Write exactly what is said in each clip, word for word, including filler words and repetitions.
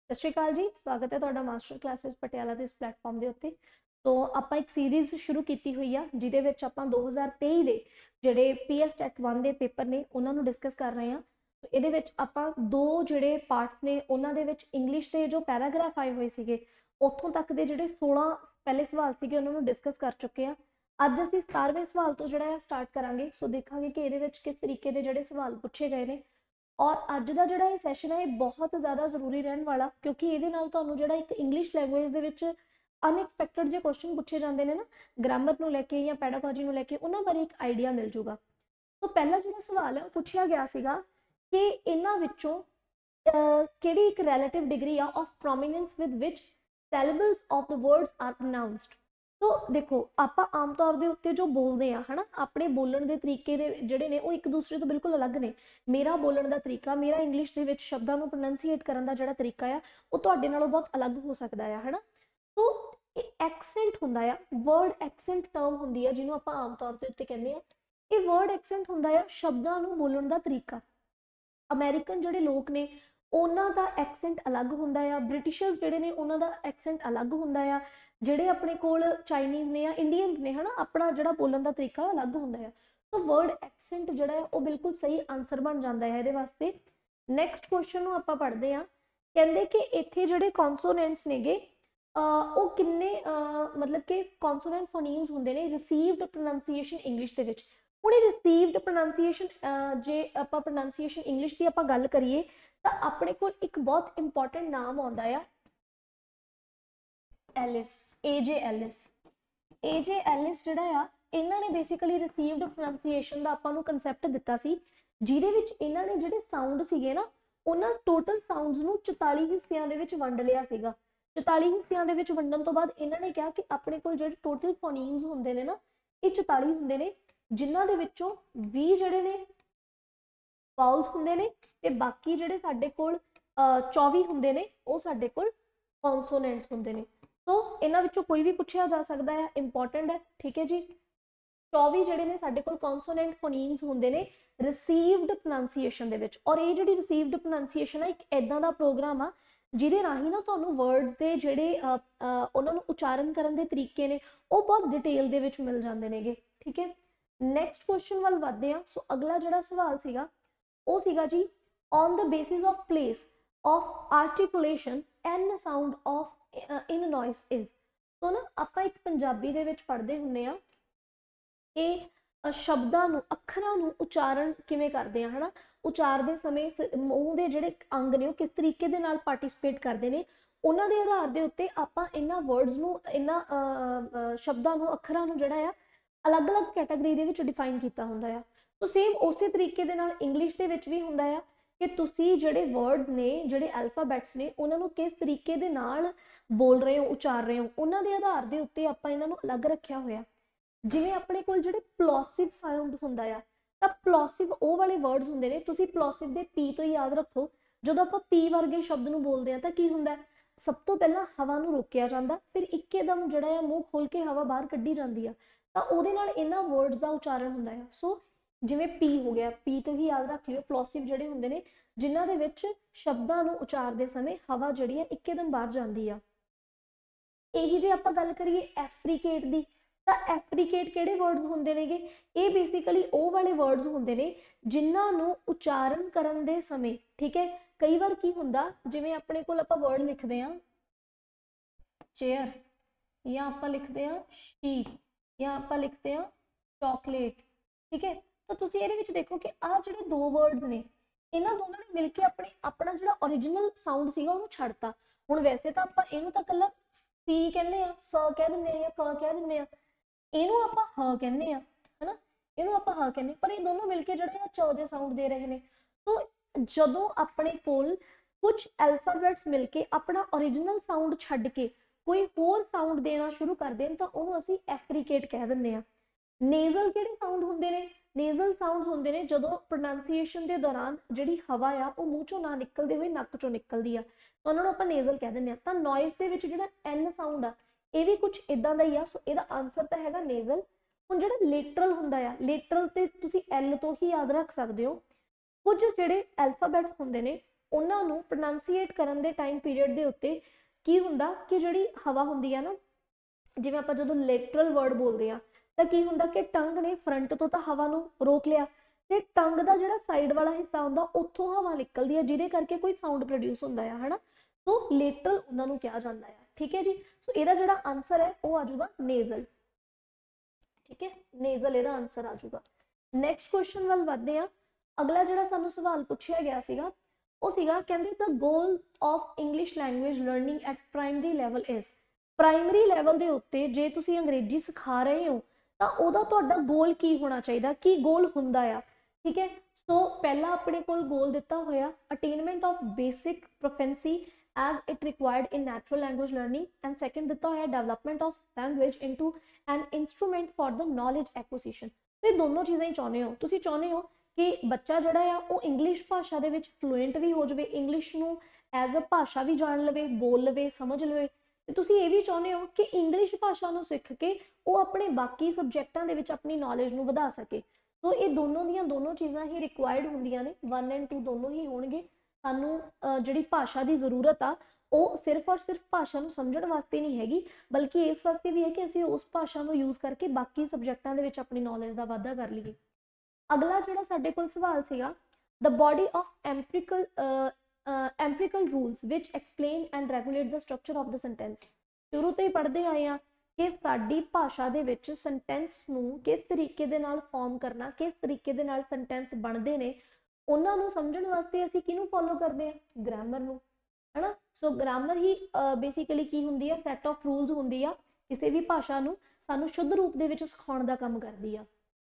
सत श्री अकाल जी, स्वागत है तुहाडा मास्टर क्लासेस पटियाला के इस प्लेटफॉर्म के उत्ते। तो आपां एक सीरीज़ शुरू की हुई आ जिहदे विच आपां दो हज़ार तेई दे जिहड़े पी एस टैट वन के पेपर ने उन्हां नूं डिस्कस कर रहे हैं। तो इहदे विच आपां दो जिहड़े पार्ट्स ने उन्हां दे विच इंग्लिश के जो पैराग्राफ आए हुए सीगे उत्थों तक के जिहड़े सोलह पहले सवाल सीगे उन्हां नूं डिस्कस कर चुके हैं। अज असीं सतारवें सवाल तो जिहड़ा स्टार्ट करांगे। सो देखांगे कि इहदे विच किस तरीके के जिहड़े सवाल पूछे गए ने। और अज का जोड़ा ये सैशन है बहुत ज़्यादा जरूरी रहने वाला, क्योंकि ये जो एक इंग्लिश लैंगुएज के अनएक्सपैक्टेड जो क्वेश्चन पूछे जाते हैं ना ग्रामर को लैके या पैडागॉजी को लैके उन्होंने बारे एक आइडिया मिल जूगा। तो पहला जो सवाल है वो पूछा गया सीगा कि इन्हां विचों किहड़ी एक रैलेटिव डिग्री आ of prominence with which syllables of the words are pronounced. तो देखो आप आम तौर के उत्ते जो बोलते हैं है ना अपने बोलन के तरीके जोड़े ने वो एक दूसरे तो बिल्कुल अलग ने। मेरा बोलन का तरीका, मेरा इंग्लिश के शब्दों को प्रोनंसीएट करने का जो तरीका आ वो तुहाडे नालों बहुत अलग हो सकता है ना। तो एक्सेंट होंदा है, वर्ड एक्सेंट टर्म होंदी है जिन्होंने आप आम तौर के उत्ते कहते हैं। ये वर्ड एक्सेंट होंदा है शब्दों को बोलन का तरीका। अमेरिकन जोड़े लोग ने उन्हों का एक्सेंट अलग होंदा है, ब्रिटिशर्स जोड़े ने उन्हों का एक्सेंट अलग होंदा है, जोड़े अपने कोल चाइनीज़ ने या इंडियंस ने है ना अपना जो बोलन का तरीका अलग होंदा है। तो वर्ड एक्सेंट जोड़ा है वो बिल्कुल सही आंसर बन जाता है ये वास्ते। नैक्सट क्वेश्चन आप पढ़ते हैं, कहते कि इत्थे जोड़े कॉन्सोनेंट्स ने गे वो किन्ने मतलब कि कॉन्सोनेंट फोनीम्स होंदे ने रिसीव्ड प्रोनंसीएशन इंग्लिश दे विच। हुण रिसीव्ड प्रोनंसीएशन जे आपां प्रोनंसीएशन इंग्लिश की आपां गल करिए तो अपने को एक बहुत इंपॉर्टेंट नाम आउंदा है Ellis, A J Ellis. A J Ellis जिहड़ा आ इन्हां ने बेसिकली रिसीव्ड प्रोनंसीएशन का आपां नूं कंसैप्ट दिता सी, जिहदे विच इन्हां ने जिहड़े साउंड सीगे ना उन्हां टोटल साउंड्स नूं चौताली हिस्सियां दे विच वंड लिया सीगा। चौताली हिस्सियां दे विच वंडन तो बाद इन्हां ने कहा कि अपने कोल जिहड़े टोटल फोनीम्स हुंदे ने ना ये चौताली हुंदे ने, जिन्हां दे विचों बीस जिहड़े ने वाउल्स हुंदे ने ते बाकी जिहड़े साडे कोल चौबी हुंदे ने वो साडे कोल कॉन्सोनेंट्स हुंदे ने। तो इन्हां विचों कोई भी पूछा जा सकता है, इंपॉर्टेंट है, ठीक है जी। चौबी जिहड़े ने साडे कोल कॉन्सोनेंट फोनीम्स हुंदे ने रिसीव्ड प्रोनंसीएशन दे विच। और ये जिहड़ी रिसीव्ड प्रोनंसीएशन है एक इदां दा प्रोग्राम आ जिहदे राही ना तुहानूं वर्ड्स दे जिहड़े उन्हां नूं उचारण करन दे तरीके ने वो बहुत डिटेल दे विच मिल जांदे नेगे, ठीक है। नैक्सट क्वेश्चन वाल वधदे आ। सो अगला जिहड़ा सवाल सीगा वो सीगा जी on the basis of place of articulation n sound of in noise is. तो ना आप एक पंजाबी दे विच पढ़दे हुंदे आ कि शब्दां नूं अखरां नूं उचारण किवें करदे आ है ना, उचारदे समय मूँह दे जिहड़े अंग ने किस तरीके दे नाल पार्टिसिपेट करदे ने उन्हां दे आधार दे उत्ते आपां इन्हां वर्ड्स नूं इन्हां शब्दां नूं अखरां नूं जिहड़ा आ अलग अलग कैटागरी दे विच डिफाइन कीता हुंदा आ। तो सेम उसे तरीके दे नाल इंग्लिश दे विच भी हुंदा आ कि तुसी जिहड़े वर्ड्स ने जिहड़े अल्फाबैट्स ने उन्हां नूं किस तरीके दे नाल बोल रहे हो उचार रहे हो उन्हां दे आधार दे उत्ते आपां इन्हां नूं अलग रखिया होया। जिवें अपने कोल जिहड़े प्लॉसिव साउंड हुंदा आ तां प्लॉसिव वो वाले वर्ड्स हुंदे ने, तुसी प्लॉसिव दे पी तो याद रखो। जदों आपां पी वर्गे शब्द नूं बोलदे आ तां की हुंदा है, सब तो पहला हवा नूं रोकिया जांदा, फिर इक्केदम जिहड़ा आ मूँह खोल के हवा बाहर कड्ढी जांदी आ तां उहदे नाल इन्हां वर्ड्स दा उचारण हुंदा है। सो जिवें पी हो गया, पी तो ही याद रख लियो। प्लॉसिव जिहड़े हुंदे ने जिन्हां दे विच शब्दां नूं उचारदे समय हवा जिहड़ी आ इक्केदम बाहर जांदी आ। यही जे आपां गल करिए एफ्रीकेट दी तां एफ्रीकेट किहड़े वर्ड्स हुंदे नेगे, ये बेसिकली वो वाले वर्ड्स हुंदे ने जिन्हां नूं उचारण करन दे समय, ठीक है। कई बार की हुंदा जिवें अपने कोल आपां वर्ड लिखदे आ चेयर या आपां लिखदे आ शीप या आपां लिखदे आ चॉकलेट, ठीक है। तो तुसीं इहदे विच देखो कि आ जिहड़े दो वर्ड्स ने इन्हां दोनों ने मिल के अपने अपना जिहड़ा ओरिजिनल साउंड सीगा उहनूं छड्डता। हुण वैसे तां आपां इहनूं तां कल्ला सी कहने आ, स कह दिंदे आ या क कह दिंदे आ, इनू आपां ह कहने आ है ना, इनू आपां ह कहने, पर ये दोनों मिलके जिहड़े आ च दे साउंड दे रहे ने। तो जदों अपने कोल कुछ अल्फाबैट्स मिलके अपना ओरिजिनल साउंड छड्ड के कोई होर साउंड देना शुरू कर देन तां उहनूं असीं एफ्रीकेट कह दिंदे आ। नेज़ल किहड़े साउंड हुंदे ने, नेज़ल साउंड हुंदे ने जदों प्रोनंसीएशन के दौरान जिहड़ी हवा आ वो मूँह चों ना निकलदे होए नक्क चों निकलदी आ तां उहनां नूं आपां नेज़ल कह दिंदे आ। तां नॉइस दे विच जिहड़ा एन साउंड आ ये भी कुछ इदां दा ही आ। सो इहदा आंसर तो हैगा नेज़ल। हुण जिहड़ा लेटरल हुंदा आ, लेटरल ते तुसीं एल तो ही याद रख सकदे हो। कुछ जिहड़े अल्फाबैट्स हुंदे ने ਉਹਨਾਂ ਨੂੰ ਪ੍ਰੋਨਾਂਸੀਏਟ ਕਰਨ ਦੇ ਟਾਈਮ ਪੀਰੀਅਡ ਦੇ ਉੱਤੇ ਕੀ ਹੁੰਦਾ ਕਿ ਜਿਹੜੀ ਹਵਾ ਹੁੰਦੀ ਆ ਨਾ, ਜਿਵੇਂ ਆਪਾਂ ਜਦੋਂ ਲੈਟਰਲ ਵਰਡ ਬੋਲਦੇ ਆ ਤਾਂ ਕੀ ਹੁੰਦਾ ਕਿ ਟੰਗ ਨੇ ਫਰੰਟ ਤੋਂ ਤਾਂ ਹਵਾ ਨੂੰ ਰੋਕ ਲਿਆ ਤੇ ਟੰਗ ਦਾ ਜਿਹੜਾ ਸਾਈਡ ਵਾਲਾ ਹਿੱਸਾ ਹੁੰਦਾ ਉੱਥੋਂ ਹਵਾ ਨਿਕਲਦੀ ਹੈ, ਜਿਹਦੇ ਕਰਕੇ ਕੋਈ ਸਾਊਂਡ ਪ੍ਰੋਡਿਊਸ ਹੁੰਦਾ ਆ, ਹਨਾ। ਸੋ ਲੇਟਰਲ ਉਹਨਾਂ ਨੂੰ ਕਿਹਾ ਜਾਂਦਾ ਹੈ, ਠੀਕ ਹੈ ਜੀ। ਸੋ ਇਹਦਾ ਜਿਹੜਾ ਆਨਸਰ ਹੈ ਉਹ ਆ ਜਾਊਗਾ ਨੇਜ਼ਲ, ਠੀਕ ਹੈ, ਨੇਜ਼ਲ ਇਹਦਾ ਆਨਸਰ ਆ ਜਾਊਗਾ। ਨੈਕਸਟ ਕੁਐਸਚਨ ਵੱਲ ਵਧਦੇ ਆ। ਅਗਲਾ ਜਿਹੜਾ ਸਾਨੂੰ ਸਵਾਲ ਪੁੱਛਿਆ ਗਿਆ ਸੀਗਾ ਉਹ ਸੀਗਾ, ਕਹਿੰਦੇ the goal of English language learning at primary level is. Primary level ਦੇ ਉੱਤੇ ਜੇ ਤੁਸੀਂ ਅੰਗਰੇਜ਼ੀ ਸਿਖਾ ਰਹੇ ਹੋ ਤਾਂ ਉਹਦਾ ਤੁਹਾਡਾ ਗੋਲ ਕੀ ਹੋਣਾ ਚਾਹੀਦਾ, ਕੀ ਗੋਲ ਹੁੰਦਾ ਆ, ਠੀਕ ਹੈ। ਸੋ ਪਹਿਲਾ ਆਪਣੇ ਕੋਲ ਗੋਲ ਦਿੱਤਾ ਹੋਇਆ attainment of basic proficiency as it required in natural language learning, and second ਦਿੱਤਾ ਹੋਇਆ development of language into an instrument for the knowledge acquisition। ਤੇ ਦੋਨੋਂ ਚੀਜ਼ਾਂ ਹੀ ਚਾਹੁੰਦੇ ਹੋ, ਤੁਸੀਂ ਚਾਹੁੰਦੇ ਹੋ ਕਿ ਬੱਚਾ ਜਿਹੜਾ ਆ ਉਹ ਇੰਗਲਿਸ਼ ਭਾਸ਼ਾ ਦੇ ਵਿੱਚ ਫਲੂਐਂਟ ਵੀ ਹੋ ਜਾਵੇ, ਇੰਗਲਿਸ਼ ਨੂੰ ਐਜ਼ ਅ ਭਾਸ਼ਾ ਵੀ ਜਾਣ ਲਵੇ, ਬੋਲ ਲਵੇ, ਸਮਝ ਲਵੇ, ਤੇ ਤੁਸੀਂ ਇਹ ਵੀ ਚਾਹੁੰਦੇ ਹੋ ਕਿ ਇੰਗਲਿਸ਼ ਭਾਸ਼ਾ ਨੂੰ ਸਿੱਖ ਕੇ ਉਹ ਆਪਣੇ ਬਾਕੀ ਸਬਜੈਕਟਾਂ ਦੇ ਵਿੱਚ ਆਪਣੀ ਨੌਲੇਜ ਨੂੰ ਵਧਾ ਸਕੇ। ਸੋ ਇਹ ਦੋਨੋਂ ਦੀਆਂ ਦੋਨੋਂ ਚੀਜ਼ਾਂ ਹੀ ਰਿਕੁਆਇਰਡ ਹੁੰਦੀਆਂ ਨੇ, ਵਨ ਐਂਡ ਟੂ ਦੋਨੋਂ ਹੀ ਹੋਣਗੇ। ਸਾਨੂੰ ਜਿਹੜੀ ਭਾਸ਼ਾ ਦੀ ਜ਼ਰੂਰਤ ਆ ਉਹ ਸਿਰਫ ਔਰ ਸਿਰਫ ਭਾਸ਼ਾ ਨੂੰ ਸਮਝਣ ਵਾਸਤੇ ਨਹੀਂ ਹੈਗੀ, ਬਲਕਿ ਇਸ ਵਾਸਤੇ ਵੀ ਹੈ ਕਿ ਅਸੀਂ ਉਸ ਭਾਸ਼ਾ ਨੂੰ ਯੂਜ਼ ਕਰਕੇ ਬਾਕੀ ਸਬਜੈਕਟਾਂ ਦੇ ਵਿੱਚ ਆਪਣੀ ਨੌਲੇਜ ਦਾ ਵਾਧਾ ਕਰ ਲਈਏ। ਅਗਲਾ ਜਿਹੜਾ ਸਾਡੇ ਕੋਲ ਸਵਾਲ ਸੀਗਾ, the body of empirical empirical rules which explain and regulate the structure of the sentence. ਸ਼ੁਰੂ ਤੋਂ ਹੀ ਪੜ੍ਹਦੇ ਆਏ ਆ ਕਿ ਸਾਡੀ ਭਾਸ਼ਾ ਦੇ ਵਿੱਚ ਸੈਂਟੈਂਸ ਨੂੰ ਕਿਸ ਤਰੀਕੇ ਦੇ ਨਾਲ ਫਾਰਮ ਕਰਨਾ, ਕਿਸ ਤਰੀਕੇ ਦੇ ਨਾਲ ਸੈਂਟੈਂਸ ਬਣਦੇ ਨੇ, ਉਹਨਾਂ ਨੂੰ ਸਮਝਣ ਵਾਸਤੇ ਅਸੀਂ ਕਿਹਨੂੰ ਫੋਲੋ ਕਰਦੇ ਆ, ਗ੍ਰਾਮਰ ਨੂੰ, ਹਨਾ। ਸੋ ਗ੍ਰਾਮਰ ਹੀ ਬੇਸਿਕਲੀ ਕੀ ਹੁੰਦੀ ਆ, ਸੈਟ ਆਫ ਰੂਲਸ ਹੁੰਦੀ ਆ, ਕਿਸੇ ਵੀ ਭਾਸ਼ਾ ਨੂੰ ਸਾਨੂੰ ਸ਼ੁੱਧ ਰੂਪ ਦੇ ਵਿੱਚ ਸਿਖਾਉਣ ਦਾ ਕੰਮ ਕਰਦੀ ਆ।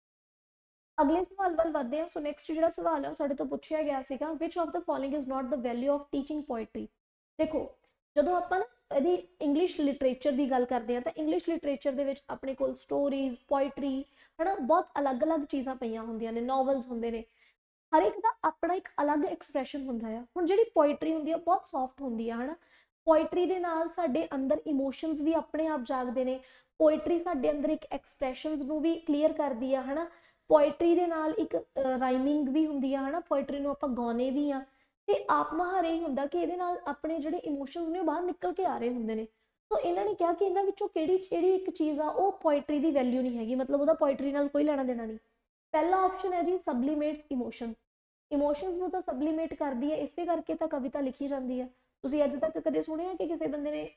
ਅਗਲੇ ਸਵਾਲ ਵੱਲ ਵਧਦੇ ਆ। ਸੋ ਨੈਕਸਟ ਜਿਹੜਾ ਸਵਾਲ ਹੈ ਉਹ ਸਾਡੇ ਤੋਂ ਪੁੱਛਿਆ ਗਿਆ ਸੀਗਾ, which of the following is not the value of teaching poetry. ਦੇਖੋ ਜਦੋਂ ਆਪਾਂ ਨਾ ਇਹਦੀ ਇੰਗਲਿਸ਼ ਲਿਟਰੇਚਰ ਦੀ ਗੱਲ ਕਰਦੇ ਆ ਤਾਂ ਇੰਗਲਿਸ਼ ਲਿਟਰੇਚਰ ਦੇ ਵਿੱਚ ਆਪਣੇ ਕੋਲ ਸਟੋਰੀਜ਼, ਪੋਇਟਰੀ, ਹਨਾ, ਬਹੁਤ ਅਲੱਗ-ਅਲੱਗ ਚੀਜ਼ਾਂ ਪਈਆਂ ਹੁੰਦੀਆਂ ਨੇ, ਨੋਵਲਸ ਹੁੰਦੇ ਨੇ, ਹਰ ਇੱਕ ਦਾ ਆਪਣਾ ਇੱਕ ਅਲੱਗ ਐਕਸਪ੍ਰੈਸ਼ਨ ਹੁੰਦਾ ਆ। ਹੁਣ ਜਿਹੜੀ ਪੋਇਟਰੀ ਹੁੰਦੀ ਆ ਬਹੁਤ ਸੌਫਟ ਹੁੰਦੀ ਆ, ਹਨਾ। ਪੋਇਟਰੀ ਦੇ ਨਾਲ ਸਾਡੇ ਅੰਦਰ ਇਮੋਸ਼ਨਸ ਵੀ ਆਪਣੇ ਆਪ ਜਾਗਦੇ ਨੇ, ਪੋਇਟਰੀ ਸਾਡੇ ਅੰਦਰ ਇੱਕ ਐਕਸਪ੍ਰੈਸ਼ਨਸ ਨੂੰ ਵੀ ਕਲੀਅਰ ਕਰਦੀ ਆ, ਹਨਾ। ਪੋਇਟਰੀ ਦੇ ਨਾਲ ਇੱਕ ਰਾਈਮਿੰਗ ਵੀ ਹੁੰਦੀ ਆ, ਹਨਾ, ਪੋਇਟਰੀ ਨੂੰ ਆਪਾਂ ਗਾਉਂਦੇ ਵੀ ਆ, ਤੇ ਆਪ ਮੁਹਾਰੇ ਹੀ ਹੁੰਦਾ ਕਿ ਇਹਦੇ ਨਾਲ ਆਪਣੇ ਜਿਹੜੇ ਇਮੋਸ਼ਨਸ ਨੇ ਉਹ ਬਾਹਰ ਨਿਕਲ ਕੇ ਆ ਰਹੇ ਹੁੰਦੇ ਨੇ। ਸੋ ਇਹਨਾਂ ਨੇ ਕਿਹਾ ਕਿ ਇਹਨਾਂ ਵਿੱਚੋਂ ਕਿਹੜੀ ਜਿਹੜੀ ਇੱਕ ਚੀਜ਼ ਆ ਉਹ ਪੋਇਟਰੀ ਦੀ ਵੈਲਿਊ ਨਹੀਂ ਹੈਗੀ, ਮਤਲਬ ਉਹਦਾ ਪੋਇਟਰੀ ਨਾਲ ਕੋਈ ਲੈਣਾ ਦੇਣਾ ਨਹੀਂ। ਪਹਿਲਾ ਆਪਸ਼ਨ ਹੈ ਜੀ ਸਬਲੀਮੇਟਸ ਇਮੋਸ਼ਨਸ। ਇਮੋਸ਼ਨਸ ਨੂੰ ਤਾਂ ਸਬਲੀਮੇਟ ਕਰਦੀ ਹੈ, ਇਸੇ ਕਰਕੇ ਤਾਂ ਕਵਿਤਾ ਲਿਖੀ ਜਾਂਦੀ ਹੈ। ਤੁਸੀਂ ਅੱਜ ਤੱਕ ਕਦੇ ਸੁਣਿਆ ਕਿ ਕਿਸੇ ਬੰਦੇ ਨੇ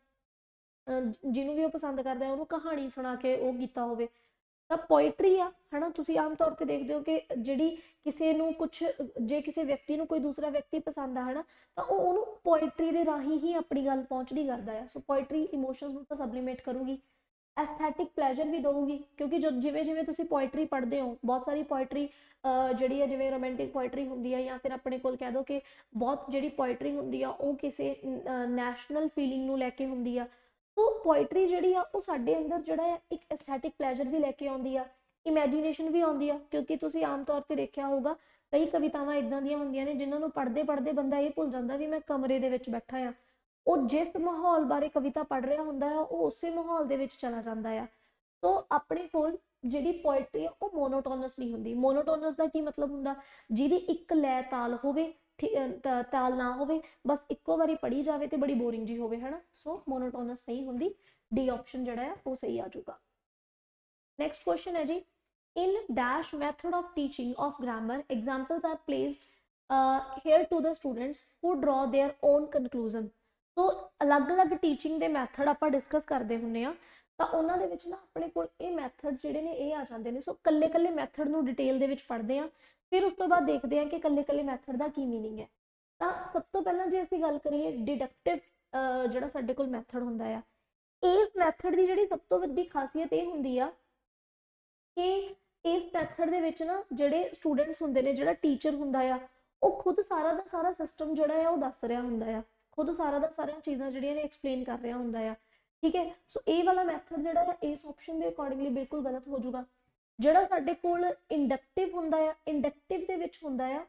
ਜਿਹਨੂੰ ਵੀ ਉਹ ਪਸੰਦ ਕਰਦਾ ਉਹਨੂੰ ਕਹਾਣੀ ਸੁਣਾ ਕੇ ਉਹ ਕੀਤਾ ਹੋਵੇ? ਤਾਂ ਪੋਇਟਰੀ ਆ, ਹਨਾ। ਤੁਸੀਂ ਆਮ ਤੌਰ ਤੇ ਦੇਖਦੇ ਹੋ ਕਿ ਜਿਹੜੀ ਕਿਸੇ ਨੂੰ ਕੁਛ, ਜੇ ਕਿਸੇ ਵਿਅਕਤੀ ਨੂੰ ਕੋਈ ਦੂਸਰਾ ਵਿਅਕਤੀ ਪਸੰਦ ਆ, ਹਨਾ, ਤਾਂ ਉਹ ਉਹਨੂੰ ਪੋਇਟਰੀ ਦੇ ਰਾਹੀਂ ਹੀ ਆਪਣੀ ਗੱਲ ਪਹੁੰਚਦੀ ਕਰਦਾ ਆ। ਸੋ ਪੋਇਟਰੀ ਇਮੋਸ਼ਨਸ ਨੂੰ ਤਾਂ ਸਬਲੀਮੇਟ ਕਰੂਗੀ, ਐਸਥੈਟਿਕ ਪਲੈਜ਼ਰ ਵੀ ਦਊਗੀ, ਕਿਉਂਕਿ ਜੋ ਜਿਵੇਂ ਜਿਵੇਂ ਤੁਸੀਂ ਪੋਇਟਰੀ ਪੜ੍ਹਦੇ ਹੋ, ਬਹੁਤ ਸਾਰੀ ਪੋਇਟਰੀ ਜਿਹੜੀ ਹੈ ਜਿਵੇਂ ਰੋਮਾਂਟਿਕ ਪੋਇਟਰੀ ਹੁੰਦੀ ਹੈ, ਜਾਂ ਫਿਰ ਆਪਣੇ ਕੋਲ ਕਹਿ ਦਿਓ ਕਿ ਬਹੁਤ ਜਿਹੜੀ ਪੋਇਟਰੀ ਹੁੰਦੀ ਆ ਉਹ ਕਿਸੇ ਨੈਸ਼ਨਲ ਫੀਲਿੰਗ ਨੂੰ ਲੈ ਕੇ ਹੁੰਦੀ ਆ। ਸੋ ਪੋਇਟਰੀ ਜਿਹੜੀ ਆ ਉਹ ਸਾਡੇ ਅੰਦਰ ਜਿਹੜਾ ਹੈ ਇੱਕ ਐਸਥੈਟਿਕ ਪਲੈਜ਼ਰ ਵੀ ਲੈ ਕੇ ਆਉਂਦੀ ਆ, ਇਮੈਜੀਨੇਸ਼ਨ ਵੀ ਆਉਂਦੀ ਆ, ਕਿਉਂਕਿ ਤੁਸੀਂ ਆਮ ਤੌਰ ਤੇ ਦੇਖਿਆ ਹੋਊਗਾ ਕਈ ਕਵਿਤਾਵਾਂ ਇੱਦਾਂ ਦੀਆਂ ਹੁੰਦੀਆਂ ਨੇ ਜਿਨ੍ਹਾਂ ਨੂੰ ਪੜ੍ਹਦੇ ਪੜ੍ਹਦੇ ਬੰਦਾ ਇਹ ਭੁੱਲ ਜਾਂਦਾ ਵੀ ਮੈਂ ਕਮਰੇ ਦੇ ਵਿੱਚ ਬੈਠਾ ਆ। ਉਹ ਜਿਸ ਮਾਹੌਲ ਬਾਰੇ ਕਵਿਤਾ ਪੜ੍ਹ ਰਿਹਾ ਹੁੰਦਾ ਆ ਉਹ ਉਸੇ ਮਾਹੌਲ ਦੇ ਵਿੱਚ ਚਲਾ ਜਾਂਦਾ ਆ। ਸੋ ਆਪਣੇ ਕੋਲ ਜਿਹੜੀ ਪੋਇਟਰੀ ਆ ਉਹ ਮੋਨੋਟੋਨਸ ਨਹੀਂ ਹੁੰਦੀ। ਮੋਨੋਟੋਨਸ ਦਾ ਕੀ ਮਤਲਬ ਹੁੰਦਾ? ਜਿਹਦੀ ਇੱਕ ਲੈ ਤਾਲ ਹੋਵੇ, ਤਾਲ ਨਾ ਹੋਵੇ, ਬਸ ਇੱਕੋ ਵਾਰੀ ਪੜ੍ਹੀ ਜਾਵੇ ਤੇ ਬੜੀ ਬੋਰਿੰਗ ਜੀ ਹੋਵੇ, ਹਨਾ। ਸੋ ਮੋਨੋਟੋਨਸ ਨਹੀਂ ਹੁੰਦੀ। ਡੀ ਆਪਸ਼ਨ ਜਿਹੜਾ ਆ ਉਹ ਸਹੀ ਆ ਜਾਊਗਾ। ਨੈਕਸਟ ਕੁਐਸਚਨ ਹੈ ਜੀ, in dash method of teaching of grammar examples are placed here to the students who draw their on conclusion. ਸੋ ਅਲੱਗ-ਅਲੱਗ ਟੀਚਿੰਗ ਦੇ ਮੈਥਡ ਆਪਾਂ ਡਿਸਕਸ ਕਰਦੇ ਹੁੰਦੇ ਆ, ਤਾਂ ਉਹਨਾਂ ਦੇ ਵਿੱਚ ਨਾ ਆਪਣੇ ਕੋਲ ਇਹ ਮੈਥਡ ਜਿਹੜੇ ਨੇ ਇਹ ਆ ਜਾਂਦੇ ਨੇ। ਸੋ ਕੱਲੇ ਕੱਲੇ ਮੈਥਡ ਨੂੰ ਡਿਟੇਲ ਦੇ ਵਿੱਚ ਪੜ੍ਹਦੇ ਆ, ਫਿਰ ਉਸ ਤੋਂ ਬਾਅਦ ਦੇਖਦੇ ਆ ਕਿ ਕੱਲੇ ਕੱਲੇ ਮੈਥਡ ਦਾ ਕੀ ਮੀਨਿੰਗ ਹੈ। ਤਾਂ ਸਭ ਤੋਂ ਪਹਿਲਾਂ ਜੇ ਅਸੀਂ ਗੱਲ ਕਰੀਏ ਡਿਡਕਟਿਵ ਜਿਹੜਾ ਸਾਡੇ ਕੋਲ ਮੈਥਡ ਹੁੰਦਾ ਆ, ਇਸ ਮੈਥਡ ਦੀ ਜਿਹੜੀ ਸਭ ਤੋਂ ਵੱਡੀ ਖਾਸੀਅਤ ਇਹ ਹੁੰਦੀ ਆ ਕਿ ਇਸ ਮੈਥਡ ਦੇ ਵਿੱਚ ਨਾ ਜਿਹੜੇ ਸਟੂਡੈਂਟਸ ਹੁੰਦੇ ਨੇ, ਜਿਹੜਾ ਟੀਚਰ ਹੁੰਦਾ ਆ, ਉਹ ਖੁਦ ਸਾਰਾ ਦਾ ਸਾਰਾ ਸਿਸਟਮ ਜਿਹੜਾ ਆ ਉਹ ਦੱਸ ਰਿਹਾ ਹੁੰਦਾ ਆ, ਖੁਦ ਸਾਰਾ ਦਾ ਸਾਰੀਆਂ ਚੀਜ਼ਾਂ ਜਿਹੜੀਆਂ ਨੇ ਐਕਸਪਲੇਨ ਕਰ ਰਿਹਾ ਹੁੰਦਾ ਆ, ਠੀਕ ਹੈ। ਸੋ ਇਹ ਵਾਲਾ ਮੈਥਡ ਜਿਹੜਾ ਆ ਇਸ ਆਪਸ਼ਨ ਦੇ ਅਕੋਰਡਿੰਗਲੀ ਬਿਲਕੁਲ ਗਲਤ ਹੋ ਜਾਊਗਾ। ਜਿਹੜਾ ਸਾਡੇ ਕੋਲ ਇੰਡਕਟਿਵ ਹੁੰਦਾ ਆ, ਇੰਡਕਟਿਵ ਦੇ ਵਿੱਚ ਹੁੰਦਾ ਆ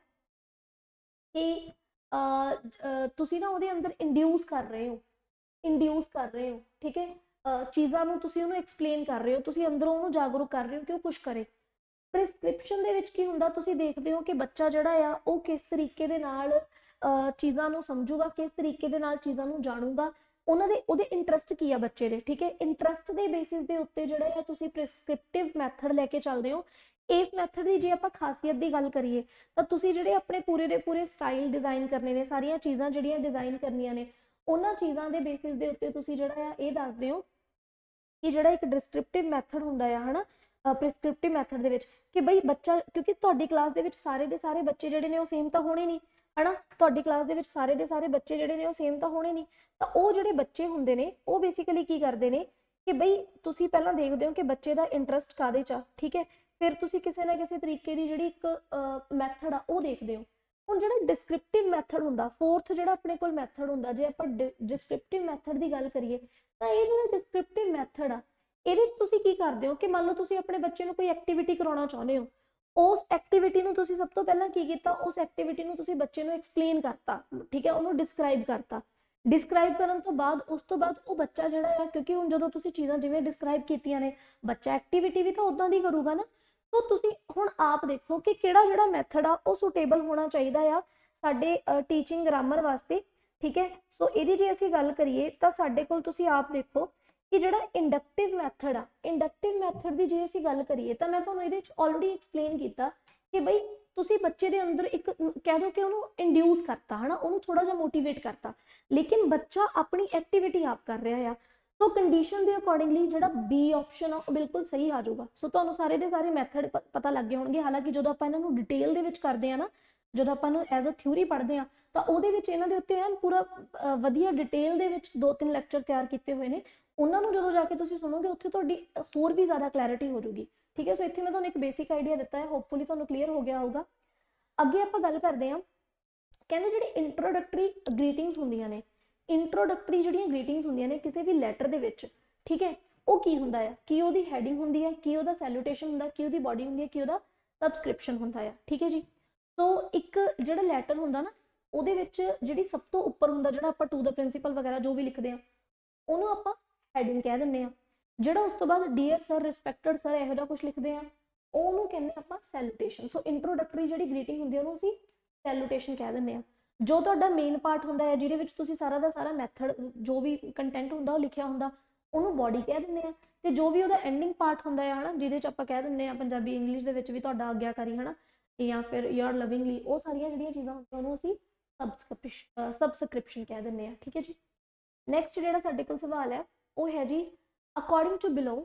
ਕਿ ਤੁਸੀਂ ਨਾ ਉਹਦੇ ਅੰਦਰ ਇੰਡਿਊਸ ਕਰ ਰਹੇ ਹੋ, ਇੰਡਿਊਸ ਕਰ ਰਹੇ ਹੋ, ਠੀਕ ਹੈ। ਚੀਜ਼ਾਂ ਨੂੰ ਤੁਸੀਂ ਉਹਨੂੰ ਐਕਸਪਲੇਨ ਕਰ ਰਹੇ ਹੋ, ਤੁਸੀਂ ਅੰਦਰੋਂ ਉਹਨੂੰ ਜਾਗਰੂਕ ਕਰ ਰਹੇ ਹੋ ਕਿ ਉਹ ਕੁਛ ਕਰੇ। ਪ੍ਰਿਸਕ੍ਰਿਪਸ਼ਨ ਦੇ ਵਿੱਚ ਕੀ ਹੁੰਦਾ, ਤੁਸੀਂ ਦੇਖਦੇ ਹੋ ਕਿ ਬੱਚਾ ਜਿਹੜਾ ਆ ਉਹ ਕਿਸ ਤਰੀਕੇ ਦੇ ਨਾਲ ਚੀਜ਼ਾਂ ਨੂੰ ਸਮਝੂਗਾ, ਕਿਸ ਤਰੀਕੇ ਦੇ ਨਾਲ ਚੀਜ਼ਾਂ ਨੂੰ ਜਾਣੂਗਾ, ਉਹਨਾਂ ਦੇ ਉਹਦੇ ਇੰਟਰਸਟ ਕੀ ਆ ਬੱਚੇ ਦੇ, ਠੀਕ ਹੈ। ਇੰਟਰਸਟ ਦੇ ਬੇਸਿਸ ਦੇ ਉੱਤੇ ਜਿਹੜਾ ਹੈ ਤੁਸੀਂ ਪ੍ਰਿਸਕ੍ਰਿਪਟਿਵ ਮੈਥਡ ਲੈ ਕੇ ਚੱਲਦੇ ਹੋ। ਇਸ ਮੈਥਡ ਦੀ ਜੇ ਆਪਾਂ ਖਾਸੀਅਤ ਦੀ ਗੱਲ ਕਰੀਏ ਤਾਂ ਤੁਸੀਂ ਜਿਹੜੇ ਆਪਣੇ ਪੂਰੇ ਦੇ ਪੂਰੇ ਸਟਾਈਲ ਡਿਜ਼ਾਈਨ ਕਰਨੇ ਨੇ, ਸਾਰੀਆਂ ਚੀਜ਼ਾਂ ਜਿਹੜੀਆਂ ਡਿਜ਼ਾਈਨ ਕਰਨੀਆਂ ਨੇ, ਉਹਨਾਂ ਚੀਜ਼ਾਂ ਦੇ ਬੇਸਿਸ ਦੇ ਉੱਤੇ ਤੁਸੀਂ ਜਿਹੜਾ ਆ ਇਹ ਦੱਸਦੇ ਹੋ ਕਿ ਜਿਹੜਾ ਇੱਕ ਡਿਸਕ੍ਰਿਪਟਿਵ ਮੈਥਡ ਹੁੰਦਾ ਆ, ਹਨਾ, ਪ੍ਰਿਸਕ੍ਰਿਪਟਿਵ ਮੈਥਡ ਦੇ ਵਿੱਚ ਕਿ ਬਈ ਬੱਚਾ, ਕਿਉਂਕਿ ਤੁਹਾਡੀ ਕਲਾਸ ਦੇ ਵਿੱਚ ਸਾਰੇ ਦੇ ਸਾਰੇ ਬੱਚੇ ਜਿਹੜੇ ਨੇ ਉਹ ਸੇਮ ਤਾਂ ਹੋਣੇ ਨਹੀਂ, ਹਨਾ, ਤੁਹਾਡੀ ਕਲਾਸ ਦੇ ਵਿੱਚ ਸਾਰੇ ਦੇ ਸਾਰੇ ਬੱਚੇ ਜਿਹੜੇ ਨੇ ਉਹ ਸੇਮ ਤਾਂ ਹੋਣੇ ਨਹੀਂ। ਤਾਂ ਉਹ ਜਿਹੜੇ ਬੱਚੇ ਹੁੰਦੇ ਨੇ ਉਹ ਬੇਸਿਕਲੀ ਕੀ ਕਰਦੇ ਨੇ ਕਿ ਬਈ ਤੁਸੀਂ ਪਹਿਲਾਂ ਦੇਖਦੇ ਹੋ ਕਿ ਬੱਚੇ ਦਾ ਇੰਟਰਸਟ ਕਾਹਦੇ 'ਚ ਆ, ਠੀਕ ਹੈ, ਫਿਰ ਤੁਸੀਂ ਕਿਸੇ ਨਾ ਕਿਸੇ ਤਰੀਕੇ ਦੀ ਜਿਹੜੀ ਇੱਕ ਮੈਥਡ ਆ ਉਹ ਦੇਖਦੇ ਹੋ। ਹੁਣ ਜਿਹੜਾ ਡਿਸਕ੍ਰਿਪਟਿਵ ਮੈਥਡ ਹੁੰਦਾ, ਫੋਰਥ ਜਿਹੜਾ ਆਪਣੇ ਕੋਲ ਮੈਥਡ ਹੁੰਦਾ, ਜੇ ਆਪਾਂ ਡਿਸਕ੍ਰਿਪਟਿਵ ਮੈਥਡ ਦੀ ਗੱਲ ਕਰੀਏ ਤਾਂ ਇਹ ਜਿਹੜਾ ਡਿਸਕ੍ਰਿਪਟਿਵ ਮੈਥਡ ਆ ਇਹਦੇ 'ਚ ਤੁਸੀਂ ਕੀ ਕਰਦੇ ਹੋ ਕਿ ਮੰਨ ਲਓ ਤੁਸੀਂ ਆਪਣੇ ਬੱਚੇ ਨੂੰ ਕੋਈ ਐਕਟੀਵਿਟੀ ਕਰਾਉਣਾ ਚਾਹੁੰਦੇ ਹੋ, ਉਸ ਐਕਟੀਵਿਟੀ ਨੂੰ ਤੁਸੀਂ ਸਭ ਤੋਂ ਪਹਿਲਾਂ ਕੀ ਕੀਤਾ, ਉਸ ਐਕਟੀਵਿਟੀ ਨੂੰ ਤੁਸੀਂ ਬੱਚੇ ਨੂੰ ਐਕਸਪਲੇਨ ਕਰਤਾ, ਠੀਕ ਹੈ, ਉਹਨੂੰ ਡਿਸਕ੍ਰਾਈਬ ਕਰਤਾ। ਡਿਸਕ੍ਰਾਈਬ ਕਰਨ ਤੋਂ ਬਾਅਦ ਉਸ ਤੋਂ ਬਾਅਦ ਉਹ ਬੱਚਾ ਜਿਹੜਾ ਆ, ਕਿਉਂਕਿ ਹੁਣ ਜਦੋਂ ਤੁਸੀਂ ਚੀਜ਼ਾਂ ਜਿਵੇਂ ਡਿਸਕ੍ਰਾਈਬ ਕੀਤੀਆਂ ਨੇ, ਬੱਚਾ ਐਕਟੀਵਿਟੀ ਵੀ ਤਾਂ ਉਦਾਂ ਦੀ ਕਰੂਗਾ ਨਾ। ਸੋ ਤੁਸੀਂ ਹੁਣ ਆਪ ਦੇਖੋ ਕਿ ਕਿਹੜਾ ਜਿਹੜਾ ਮੈਥਡ ਆ ਉਹ ਸੁਟੇਬਲ ਹੋਣਾ ਚਾਹੀਦਾ ਆ ਸਾਡੇ ਟੀਚਿੰਗ ਗ੍ਰਾਮਰ ਵਾਸਤੇ, ਠੀਕ ਹੈ। ਸੋ ਇਹਦੀ ਜੇ ਅਸੀਂ ਗੱਲ ਕਰੀਏ ਤਾਂ ਸਾਡੇ ਕੋਲ ਤੁਸੀਂ ਆਪ ਦੇਖੋ ਕਿ ਜਿਹੜਾ ਇੰਡਕਟਿਵ ਮੈਥਡ ਆ, ਇੰਡਕਟਿਵ ਮੈਥਡ ਦੀ ਜੇ ਅਸੀਂ ਗੱਲ ਕਰੀਏ ਤਾਂ ਮੈਂ ਤੁਹਾਨੂੰ ਇਹਦੇ ਵਿੱਚ ਆਲਰੇਡੀ ਐਕਸਪਲੇਨ ਕੀਤਾ ਕਿ ਬਈ ਤੁਸੀਂ ਬੱਚੇ ਦੇ ਅੰਦਰ ਇੱਕ ਕਹਿ ਦੋ ਕਿ ਉਹਨੂੰ ਇੰਡਿਊਸ ਕਰਤਾ, ਹਨਾ, ਉਹਨੂੰ ਥੋੜਾ ਜਿਹਾ ਮੋਟੀਵੇਟ ਕਰਤਾ, ਲੇਕਿਨ ਬੱਚਾ ਆਪਣੀ ਐਕਟੀਵਿਟੀ ਆਪ ਕਰ ਰਿਹਾ ਆ। ਸੋ ਕੰਡੀਸ਼ਨ ਦੇ ਅਕੋਰਡਿੰਗਲੀ ਜਿਹੜਾ ਬੀ ਆਪਸ਼ਨ ਆ ਉਹ ਬਿਲਕੁਲ ਸਹੀ ਆ ਜਾਊਗਾ। ਸੋ ਤੁਹਾਨੂੰ ਸਾਰੇ ਦੇ ਸਾਰੇ ਮੈਥਡ ਪਤਾ ਲੱਗ ਗਏ ਹੋਣਗੇ। ਹਾਲਾਂਕਿ ਜਦੋਂ ਆਪਾਂ ਇਹਨਾਂ ਨੂੰ ਡਿਟੇਲ ਦੇ ਵਿੱਚ ਕਰਦੇ ਆ ਨਾ, ਜਦੋਂ ਆਪਾਂ ਨੂੰ ਐਜ਼ ਅ ਥਿਊਰੀ ਪੜ੍ਹਦੇ ਆ ਤਾਂ ਉਹਦੇ ਵਿੱਚ ਇਹਨਾਂ ਦੇ ਉੱਤੇ ਐਨ ਪੂਰਾ ਵਧੀਆ ਡਿਟੇਲ ਦੇ ਵਿੱਚ ਦੋ ਤਿੰਨ ਲੈਕਚਰ ਤਿਆਰ ਕੀਤੇ ਹੋਏ ਨੇ, ਉਹਨਾਂ ਨੂੰ ਜਦੋਂ ਜਾ ਕੇ ਤੁਸੀਂ ਸੁਣੋਗੇ ਉੱਥੇ ਤੁਹਾਡੀ ਹੋਰ ਵੀ ਜ਼ਿਆਦਾ ਕਲੈਰਿਟੀ ਹੋ ਜੂਗੀ, ਠੀਕ ਹੈ। ਸੋ ਇੱਥੇ ਮੈਂ ਤੁਹਾਨੂੰ ਇੱਕ ਬੇਸਿਕ ਆਈਡੀਆ ਦਿੱਤਾ ਹੈ, ਹੋਪਫੁਲੀ ਤੁਹਾਨੂੰ ਕਲੀਅਰ ਹੋ ਗਿਆ ਹੋਊਗਾ। ਅੱਗੇ ਆਪਾਂ ਗੱਲ ਕਰਦੇ ਹਾਂ, ਕਹਿੰਦੇ ਜਿਹੜੇ ਇੰਟਰੋਡਕਟਰੀ ਗ੍ਰੀਟਿੰਗਸ ਹੁੰਦੀਆਂ ਨੇ, ਇੰਟਰੋਡਕਟਰੀ ਜਿਹੜੀਆਂ ਗ੍ਰੀਟਿੰਗਸ ਹੁੰਦੀਆਂ ਨੇ ਕਿਸੇ ਵੀ ਲੈਟਰ ਦੇ ਵਿੱਚ, ਠੀਕ ਹੈ, ਉਹ ਕੀ ਹੁੰਦਾ ਆ, ਕੀ ਉਹਦੀ ਹੈਡਿੰਗ ਹੁੰਦੀ ਹੈ, ਕੀ ਉਹਦਾ ਸੈਲੂਟੇਸ਼ਨ ਹੁੰਦਾ, ਕੀ ਉਹਦੀ ਬੋਡੀ ਹੁੰਦੀ ਹੈ, ਕੀ ਉਹਦਾ ਸਬਸਕ੍ਰਿਪਸ਼ਨ ਹੁੰਦਾ ਆ, ਠੀਕ ਹੈ ਜੀ। ਸੋ ਇੱਕ ਜਿਹੜਾ ਲੈਟਰ ਹੁੰਦਾ ਨਾ ਉਹਦੇ ਵਿੱਚ ਜਿਹੜੀ ਸਭ ਤੋਂ ਉੱਪਰ ਹੁੰਦਾ, ਜਿਹੜਾ ਆਪਾਂ ਟੂ ਦਾ ਪ੍ਰਿੰਸੀਪਲ ਵਗੈਰਾ ਜੋ ਵੀ ਲਿਖਦੇ ਆ ਉਹਨੂੰ ਆਪਾਂ ਹੈਡਿੰਗ ਕਹਿ ਦਿੰਦੇ ਆ। ਜਿਹੜਾ ਉਸ ਤੋਂ ਬਾਅਦ ਡੀਅਰ ਸਰ, ਰਿਸਪੈਕਟਡ ਸਰ, ਇਹੋ ਜਿਹਾ ਕੁਝ ਲਿਖਦੇ ਆ ਉਹਨੂੰ ਕਹਿੰਦੇ ਆਪਾਂ ਸੈਲੂਟੇਸ਼ਨ। ਸੋ ਇੰਟਰੋਡਕਟਰੀ ਜਿਹੜੀ ਗ੍ਰੀਟਿੰਗ ਹੁੰਦੀ ਉਹਨੂੰ ਅਸੀਂ ਸੈਲੂਟੇਸ਼ਨ ਕਹਿ ਦਿੰਦੇ ਆ। ਜੋ ਤੁਹਾਡਾ ਮੇਨ ਪਾਰਟ ਹੁੰਦਾ ਹੈ ਜਿਹਦੇ ਵਿੱਚ ਤੁਸੀਂ ਸਾਰਾ ਦਾ ਸਾਰਾ ਮੈਥਡ ਜੋ ਵੀ ਕੰਟੈਂਟ ਹੁੰਦਾ ਉਹ ਲਿਖਿਆ ਹੁੰਦਾ ਉਹਨੂੰ ਬੋਡੀ ਕਹਿ ਦਿੰਦੇ ਆ, ਤੇ ਜੋ ਵੀ ਉਹਦਾ ਐਂਡਿੰਗ ਪਾਰਟ ਹੁੰਦਾ ਹੈ ਹਨਾ, ਜਿਹਦੇ 'ਚ ਆਪਾਂ ਕਹਿ ਦਿੰਦੇ ਆ ਪੰਜਾਬੀ ਇੰਗਲਿਸ਼ ਦੇ ਵਿੱਚ ਵੀ ਤੁਹਾਡਾ ਆਗਿਆਕਾਰੀ ਹਨਾ, ਜਾਂ ਫਿਰ ਯੂਅਰ ਲਵਿੰਗਲੀ, ਉਹ ਸਾਰੀਆਂ ਜਿਹੜੀਆਂ ਚੀਜ਼ਾਂ ਹੁੰਦੀਆਂ ਉਹਨੂੰ ਅਸੀਂ ਸਬਸਕ੍ਰਿਪਸ਼ਨ ਸਬਸਕ੍ਰਿਪਸ਼ਨ ਕਹਿ ਦਿੰਦੇ ਆ, ਠੀਕ ਹੈ ਜੀ। ਨੈਕਸਟ ਜਿਹੜਾ ਸਾਡੇ ਕੋਲ ਸਵਾਲ ਹੈ ਉਹ ਹੈ ਜੀ, according to below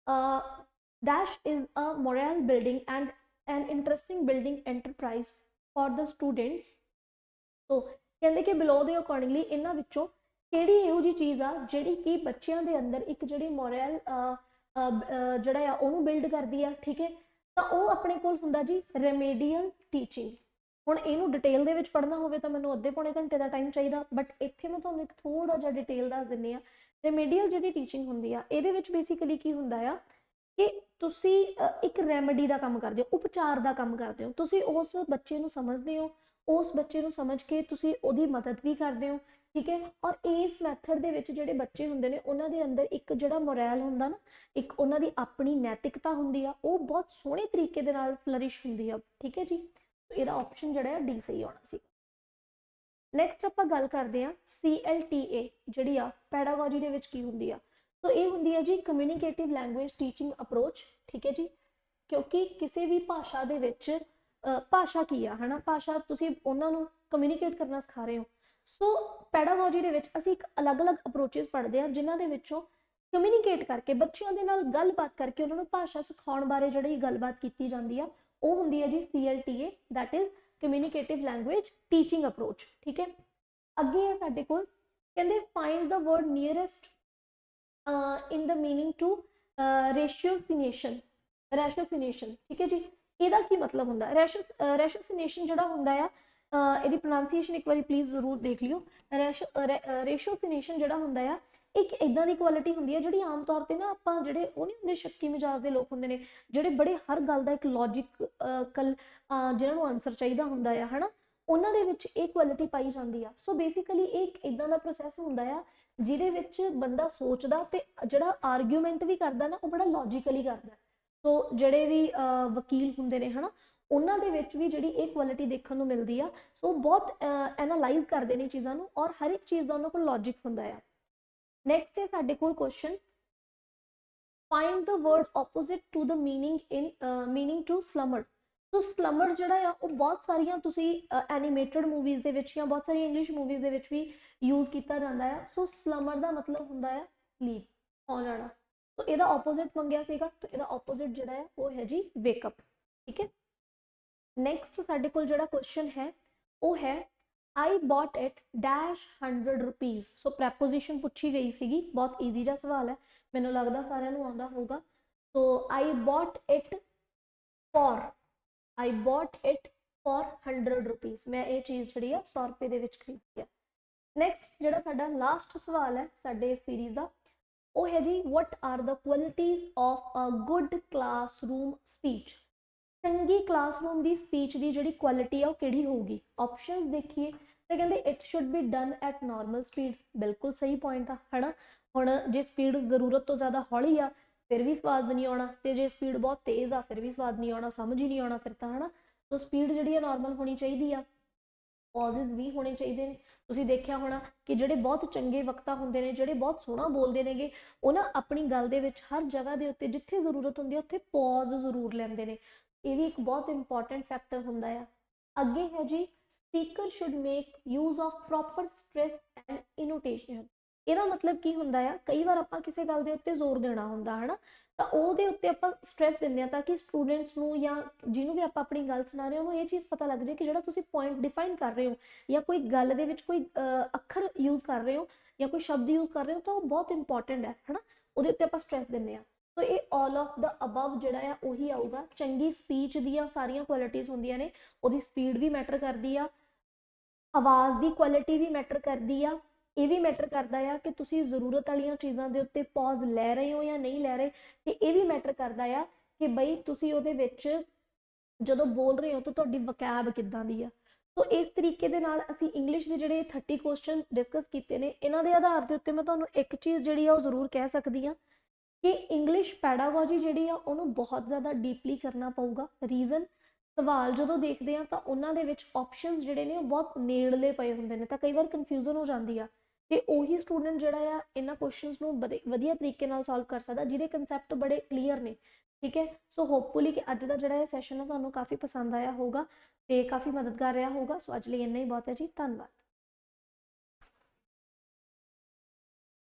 dash is a morale building and an interesting building enterprise for the students। So ਕਹਿੰਦੇ ਕਿ ਬਿਲੋ ਦੇ ਅਕੋਰਡਿੰਗਲੀ ਇਹਨਾਂ ਵਿੱਚੋਂ ਕਿਹੜੀ ਇਹੋ ਜਿਹੀ ਚੀਜ਼ ਆ ਜਿਹੜੀ ਕਿ ਬੱਚਿਆਂ ਦੇ ਅੰਦਰ ਇੱਕ ਜਿਹੜੀ ਮੋਰਲ ਜਿਹੜਾ ਆ ਉਹਨੂੰ ਬਿਲਡ ਕਰਦੀ ਆ, ਠੀਕ ਹੈ। ਤਾਂ ਉਹ ਆਪਣੇ ਕੋਲ ਹੁੰਦਾ ਜੀ ਰੈਮੇਡੀਅਲ ਟੀਚਿੰਗ। ਹੁਣ ਇਹਨੂੰ ਡਿਟੇਲ ਦੇ ਵਿੱਚ ਪੜ੍ਹਨਾ ਹੋਵੇ ਤਾਂ ਮੈਨੂੰ ਅੱਧੇ ਪੌਣੇ ਘੰਟੇ ਦਾ ਟਾਈਮ ਚਾਹੀਦਾ, ਬਟ ਇੱਥੇ ਮੈਂ ਤੁਹਾਨੂੰ ਇੱਕ ਥੋੜਾ ਜਿਹਾ ਡਿਟੇਲ ਦੱਸ ਦਿੰਦੀ ਆ। ਰੈਮੇਡੀਅਲ ਜਿਹੜੀ ਟੀਚਿੰਗ ਹੁੰਦੀ ਆ ਇਹਦੇ ਵਿੱਚ ਬੇਸਿਕਲੀ ਕੀ ਹੁੰਦਾ ਆ ਕਿ ਤੁਸੀਂ ਇੱਕ ਰੈਮੇਡੀ ਦਾ ਕੰਮ ਕਰਦੇ ਹੋ, ਉਪਚਾਰ ਦਾ ਕੰਮ ਕਰਦੇ ਹੋ। ਤੁਸੀਂ ਉਸ ਬੱਚੇ ਨੂੰ ਸਮਝਦੇ ਹੋ, ਉਸ ਬੱਚੇ ਨੂੰ ਸਮਝ ਕੇ ਤੁਸੀਂ ਉਹਦੀ ਮਦਦ ਵੀ ਕਰਦੇ ਹੋ, ਠੀਕ ਹੈ। ਔਰ ਇਸ ਮੈਥਡ ਦੇ ਵਿੱਚ ਜਿਹੜੇ ਬੱਚੇ ਹੁੰਦੇ ਨੇ ਉਹਨਾਂ ਦੇ ਅੰਦਰ ਇੱਕ ਜਿਹੜਾ ਮੋਰਲ ਹੁੰਦਾ ਨਾ, ਇੱਕ ਉਹਨਾਂ ਦੀ ਆਪਣੀ ਨੈਤਿਕਤਾ ਹੁੰਦੀ ਆ, ਉਹ ਬਹੁਤ ਸੋਹਣੇ ਤਰੀਕੇ ਦੇ ਨਾਲ ਫਲਰਿਸ਼ ਹੁੰਦੀ ਆ, ਠੀਕ ਹੈ ਜੀ। ਇਹਦਾ ਆਪਸ਼ਨ ਜਿਹੜਾ ਹੈ ਡੀ ਸਹੀ ਆਉਣਾ ਸੀ। ਨੈਕਸਟ ਆਪਾਂ ਗੱਲ ਕਰਦੇ ਹਾਂ ਸੀ ਐਲ ਟੀ ਏ ਜਿਹੜੀ ਆ ਪੈਡਾਗੋਜੀ ਦੇ ਵਿੱਚ ਕੀ ਹੁੰਦੀ ਆ। ਸੋ ਇਹ ਹੁੰਦੀ ਹੈ ਜੀ ਕਮਿਊਨੀਕੇਟਿਵ ਲੈਂਗੁਏਜ ਟੀਚਿੰਗ ਅਪਰੋਚ, ਠੀਕ ਹੈ ਜੀ। ਕਿਉਂਕਿ ਕਿਸੇ ਵੀ ਭਾਸ਼ਾ ਦੇ ਵਿੱਚ ਭਾਸ਼ਾ ਕੀ ਆ ਹਨਾ, ਭਾਸ਼ਾ ਤੁਸੀਂ ਉਹਨਾਂ ਨੂੰ ਕਮਿਊਨੀਕੇਟ ਕਰਨਾ ਸਿਖਾ ਰਹੇ ਹੋ। ਸੋ ਪੈਡਾਗੋਜੀ ਦੇ ਵਿੱਚ ਅਸੀਂ ਇੱਕ ਅਲੱਗ-ਅਲੱਗ ਅਪਰੋਚਿਸ ਪੜ੍ਹਦੇ ਹਾਂ ਜਿਨ੍ਹਾਂ ਦੇ ਵਿੱਚੋਂ ਕਮਿਊਨੀਕੇਟ ਕਰਕੇ ਬੱਚਿਆਂ ਦੇ ਨਾਲ ਗੱਲਬਾਤ ਕਰਕੇ ਉਹਨਾਂ ਨੂੰ ਭਾਸ਼ਾ ਸਿਖਾਉਣ ਬਾਰੇ ਜਿਹੜੀ ਗੱਲਬਾਤ ਕੀਤੀ ਜਾਂਦੀ ਆ ਉਹ ਹੁੰਦੀ ਹੈ ਜੀ C L T A, that is communicative language teaching approach, ਠੀਕ ਹੈ। ਅੱਗੇ ਹੈ ਸਾਡੇ ਕੋਲ ਕਹਿੰਦੇ find the word nearest in the meaning to ratiocination, ratiocination, ਠੀਕ ਹੈ ਜੀ। ਇਹਦਾ ਕੀ ਮਤਲਬ ਹੁੰਦਾ, ਰੈਸ਼ੋ ਰੈਸ਼ੋਸਿਨੇਸ਼ਨ ਜਿਹੜਾ ਹੁੰਦਾ ਆ ਇਹਦੀ ਪ੍ਰੋਨਾਂਸੀਏਸ਼ਨ ਇੱਕ ਵਾਰੀ ਪਲੀਜ਼ ਜ਼ਰੂਰ ਦੇਖ ਲਿਓ। ਰੈਸ਼ੋ ਰੇਸ਼ੋਸਿਨੇਸ਼ਨ ਜਿਹੜਾ ਹੁੰਦਾ ਆ ਇੱਕ ਇੱਦਾਂ ਦੀ ਕੁਆਲਿਟੀ ਹੁੰਦੀ ਹੈ ਜਿਹੜੀ ਆਮ ਤੌਰ 'ਤੇ ਨਾ ਆਪਾਂ ਜਿਹੜੇ ਉਹ ਨਹੀਂ ਹੁੰਦੇ ਸ਼ੱਕੀ ਮਿਜਾਜ ਦੇ ਲੋਕ ਹੁੰਦੇ ਨੇ ਜਿਹੜੇ ਬੜੇ ਹਰ ਗੱਲ ਦਾ ਇੱਕ ਲੌਜਿਕ ਕਲ ਜਿਹਨਾਂ ਨੂੰ ਆਨਸਰ ਚਾਹੀਦਾ ਹੁੰਦਾ ਆ ਹਨਾ, ਉਹਨਾਂ ਦੇ ਵਿੱਚ ਇਹ ਕੁਆਲਿਟੀ ਪਾਈ ਜਾਂਦੀ ਆ। ਸੋ ਬੇਸਿਕਲੀ ਇਹ ਇੱਕ ਇੱਦਾਂ ਦਾ ਪ੍ਰੋਸੈਸ ਹੁੰਦਾ ਆ ਜਿਹਦੇ ਵਿੱਚ ਬੰਦਾ ਸੋਚਦਾ ਤੇ ਜਿਹੜਾ ਆਰਗੂਮੈਂਟ ਵੀ ਕਰਦਾ ਨਾ ਉਹ ਬੜਾ ਲੌਜੀਕਲੀ ਕਰਦਾ। ਸੋ ਜਿਹੜੇ ਵੀ ਵਕੀਲ ਹੁੰਦੇ ਨੇ ਹਨਾ ਉਹਨਾਂ ਦੇ ਵਿੱਚ ਵੀ ਜਿਹੜੀ ਇਹ ਕੁਆਲਿਟੀ ਦੇਖਣ ਨੂੰ ਮਿਲਦੀ ਆ। ਸੋ ਬਹੁਤ ਐਨਾਲਾਈਜ਼ ਕਰਦੇ ਨੇ ਚੀਜ਼ਾਂ ਨੂੰ ਔਰ ਹਰ ਇੱਕ ਚੀਜ਼ ਦਾ ਉਹਨਾਂ ਕੋਲ ਲੌਜਿਕ ਹੁੰਦਾ ਆ। ਨੈਕਸਟ ਹੈ ਸਾਡੇ ਕੋਲ question, find the word opposite to the meaning in uh, meaning to slumber। So slumber ਜਿਹੜਾ ਆ ਉਹ ਬਹੁਤ ਸਾਰੀਆਂ ਤੁਸੀਂ ਐਨੀਮੇਟਡ ਮੂਵੀਜ਼ ਦੇ ਵਿੱਚ ਜਾਂ ਬਹੁਤ ਸਾਰੀਆਂ ਇੰਗਲਿਸ਼ ਮੂਵੀਜ਼ ਦੇ ਵਿੱਚ ਵੀ ਯੂਜ਼ ਕੀਤਾ ਜਾਂਦਾ ਆ। ਸੋ ਸਲਮਰ ਦਾ ਮਤਲਬ ਹੁੰਦਾ ਆ ਸਲੀਪ, ਸੌਂ ਜਾਣਾ। ਸੋ ਇਹਦਾ ਆਪੋਜ਼ਿਟ ਮੰਗਿਆ ਸੀਗਾ, ਤਾਂ ਇਹਦਾ ਆਪੋਜ਼ਿਟ ਜਿਹੜਾ ਹੈ ਉਹ ਹੈ ਜੀ ਵੇਕਅਪ। ਠੀਕ ਹੈ। ਨੈਕਸਟ ਸਾਡੇ ਕੋਲ ਜਿਹੜਾ ਕੁਐਸਚਨ ਹੈ ਉਹ ਹੈ I bought it dash hundred rupees. So preposition ਪੁੱਛੀ ਗਈ ਸੀਗੀ, ਬਹੁਤ ਈਜ਼ੀ ਜਿਹਾ ਸਵਾਲ ਹੈ, ਮੈਨੂੰ ਲੱਗਦਾ ਸਾਰਿਆਂ ਨੂੰ ਆਉਂਦਾ ਹੋਊਗਾ। So I bought it for I bought it for hundred rupees. ਮੈਂ ਇਹ ਚੀਜ਼ ਜਿਹੜੀ ਆ ਸੌ ਰੁਪਏ ਦੇ ਵਿੱਚ ਖਰੀਦੀ ਆ। ਨੈਕਸਟ ਜਿਹੜਾ ਸਾਡਾ ਲਾਸਟ ਸਵਾਲ ਹੈ ਸਾਡੇ ਇਸ ਸੀਰੀਜ਼ ਦਾ ਉਹ ਹੈ ਜੀ what are the qualities of a good classroom speech। ਚੰਗੀ ਕਲਾਸਰੂਮ ਦੀ ਸਪੀਚ ਦੀ ਜਿਹੜੀ ਕੁਆਲਿਟੀ ਆ ਉਹ ਕਿਹੜੀ ਹੋਊਗੀ। ਆਪਸ਼ਨਸ ਦੇਖੀਏ ਤਾਂ ਕਹਿੰਦੇ it should be done at normal speed. ਬਿਲਕੁਲ ਸਹੀ ਪੁਆਇੰਟ ਆ, ਹੈ ਨਾ। ਹੁਣ ਜੇ ਸਪੀਡ ਜ਼ਰੂਰਤ ਤੋਂ ਜ਼ਿਆਦਾ ਹੌਲੀ ਆ ਫਿਰ ਵੀ ਸਵਾਦ ਨਹੀਂ ਆਉਣਾ, ਤੇ ਜੇ ਸਪੀਡ ਬਹੁਤ ਤੇਜ਼ ਆ ਫਿਰ ਵੀ ਸਵਾਦ ਨਹੀਂ ਆਉਣਾ, ਸਮਝ ਹੀ ਨਹੀਂ ਆਉਣਾ ਫਿਰ ਤਾਂ, ਹੈ ਨਾ। ਸੋ ਸਪੀਡ ਜਿਹੜੀ ਆ ਨਾਰਮਲ ਹੋਣੀ ਚਾਹੀਦੀ ਆ। ਪੌਜ਼ਿਸ ਵੀ ਹੋਣੇ ਚਾਹੀਦੇ ਨੇ। ਤੁਸੀਂ ਦੇਖਿਆ ਹੋਣਾ ਕਿ ਜਿਹੜੇ ਬਹੁਤ ਚੰਗੇ ਵਕਤਾ ਹੁੰਦੇ ਨੇ, ਜਿਹੜੇ ਬਹੁਤ ਸੋਹਣਾ ਬੋਲਦੇ ਨੇਗੇ, ਉਹ ਨਾ ਆਪਣੀ ਗੱਲ ਦੇ ਵਿੱਚ ਹਰ ਜਗ੍ਹਾ ਦੇ ਉੱਤੇ ਜਿੱਥੇ ਜ਼ਰੂਰਤ ਹੁੰਦੀ ਹੈ ਉੱਥੇ ਪੌਜ਼ ਜ਼ਰੂਰ ਲੈਂਦੇ ਨੇ। ਇਹ ਵੀ ਇੱਕ ਬਹੁਤ ਇੰਪੋਰਟੈਂਟ ਫੈਕਟਰ ਹੁੰਦਾ ਆ। ਅੱਗੇ ਹੈ ਜੀ speaker should make use of proper stress and intonation. ਇਹਦਾ ਮਤਲਬ ਕੀ ਹੁੰਦਾ ਆ, ਕਈ ਵਾਰ ਆਪਾਂ ਕਿਸੇ ਗੱਲ ਦੇ ਉੱਤੇ ਜ਼ੋਰ ਦੇਣਾ ਹੁੰਦਾ ਹੈ ਨਾ, ਤਾਂ ਉਹਦੇ ਉੱਤੇ ਆਪਾਂ ਸਟ੍ਰੈਸ ਦਿੰਦੇ ਹਾਂ ਤਾਂ ਕਿ ਸਟੂਡੈਂਟਸ ਨੂੰ ਜਾਂ ਜਿਹਨੂੰ ਵੀ ਆਪਾਂ ਆਪਣੀ ਗੱਲ ਸੁਣਾ ਰਹੇ ਉਹਨੂੰ ਇਹ ਚੀਜ਼ ਪਤਾ ਲੱਗ ਜਾਏ ਕਿ ਜਿਹੜਾ ਤੁਸੀਂ ਪੁਆਇੰਟ ਡਿਫਾਈਨ ਕਰ ਰਹੇ ਹੋ ਜਾਂ ਕੋਈ ਗੱਲ ਦੇ ਵਿੱਚ ਕੋਈ ਅੱਖਰ ਯੂਜ਼ ਕਰ ਰਹੇ ਹੋ ਜਾਂ ਕੋਈ ਸ਼ਬਦ ਯੂਜ਼ ਕਰ ਰਹੇ ਹੋ ਤਾਂ ਉਹ ਬਹੁਤ ਇੰਪੋਰਟੈਂਟ ਹੈ, ਹੈ ਨਾ। ਉਹਦੇ ਉੱਤੇ ਆਪਾਂ ਸਟ੍ਰੈਸ ਦਿੰਦੇ ਹਾਂ। ਸੋ ਇਹ ਆਲ ਆਫ ਦਾ ਅਬਵ ਜਿਹੜਾ ਆ ਉਹੀ ਆਊਗਾ। ਚੰਗੀ ਸਪੀਚ ਦੀਆਂ ਸਾਰੀਆਂ ਕੁਆਲਿਟੀਜ਼ ਹੁੰਦੀਆਂ ਨੇ, ਉਹਦੀ ਸਪੀਡ ਵੀ ਮੈਟਰ ਕਰਦੀ ਆ, ਆਵਾਜ਼ ਦੀ ਕੁਆਲਿਟੀ ਵੀ ਮੈਟਰ ਕਰਦੀ ਆ, ਇਹ ਵੀ ਮੈਟਰ ਕਰਦਾ ਆ ਕਿ ਤੁਸੀਂ ਜ਼ਰੂਰਤ ਵਾਲੀਆਂ ਚੀਜ਼ਾਂ ਦੇ ਉੱਤੇ ਪੌਜ਼ ਲੈ ਰਹੇ ਹੋ ਜਾਂ ਨਹੀਂ ਲੈ ਰਹੇ, ਤੇ ਇਹ ਵੀ ਮੈਟਰ ਕਰਦਾ ਆ ਕਿ ਬਈ ਤੁਸੀਂ ਉਹਦੇ ਵਿੱਚ ਜਦੋਂ ਬੋਲ ਰਹੇ ਹੋ ਤਾਂ ਤੁਹਾਡੀ ਵਕੈਬ ਕਿੱਦਾਂ ਦੀ ਆ। ਸੋ ਇਸ ਤਰੀਕੇ ਦੇ ਨਾਲ ਅਸੀਂ ਇੰਗਲਿਸ਼ ਦੇ ਜਿਹੜੇ ਥਰਟੀ ਕੁਐਸਚਨ ਡਿਸਕਸ ਕੀਤੇ ਨੇ, ਇਹਨਾਂ ਦੇ ਆਧਾਰ ਦੇ ਉੱਤੇ ਮੈਂ ਤੁਹਾਨੂੰ ਇੱਕ ਚੀਜ਼ ਜਿਹੜੀ ਆ ਉਹ ਜ਼ਰੂਰ ਕਹਿ ਸਕਦੀ ਹਾਂ ਕਿ ਇੰਗਲਿਸ਼ ਪੈਡਾਗੋਜੀ ਜਿਹੜੀ ਆ ਉਹਨੂੰ ਬਹੁਤ ਜ਼ਿਆਦਾ ਡੀਪਲੀ ਕਰਨਾ ਪਊਗਾ। ਰੀਜ਼ਨ, ਸਵਾਲ ਜਦੋਂ ਦੇਖਦੇ ਆ ਤਾਂ ਉਹਨਾਂ ਦੇ ਵਿੱਚ ਆਪਸ਼ਨਸ ਜਿਹੜੇ ਨੇ ਉਹ ਬਹੁਤ ਨੇੜਲੇ ਪਏ ਹੁੰਦੇ ਨੇ, ਤਾਂ ਕਈ ਵਾਰ ਕਨਫਿਊਜ਼ਨ ਹੋ ਜਾਂਦੀ ਆ, ਤੇ ਉਹੀ ਸਟੂਡੈਂਟ ਜਿਹੜਾ ਆ ਇਹਨਾਂ ਕੁਐਸਚਨਸ ਨੂੰ ਬੜੇ ਵਧੀਆ ਤਰੀਕੇ ਨਾਲ ਸੋਲਵ ਕਰ ਸਕਦਾ ਜਿਹਦੇ ਕਨਸੈਪਟ ਬੜੇ ਕਲੀਅਰ ਨੇ। ਠੀਕ ਹੈ। ਸੋ ਹੋਪਫੁਲੀ ਕਿ ਅੱਜ ਦਾ ਜਿਹੜਾ ਇਹ ਸੈਸ਼ਨ ਹੈ ਤੁਹਾਨੂੰ ਕਾਫੀ ਪਸੰਦ ਆਇਆ ਹੋਊਗਾ ਤੇ ਕਾਫੀ ਮਦਦਗਾਰ ਰਿਹਾ ਹੋਊਗਾ। ਸੋ ਅੱਜ ਲਈ ਇੰਨਾ ਹੀ ਬਹੁਤ ਹੈ ਜੀ, ਧੰਨਵਾਦ।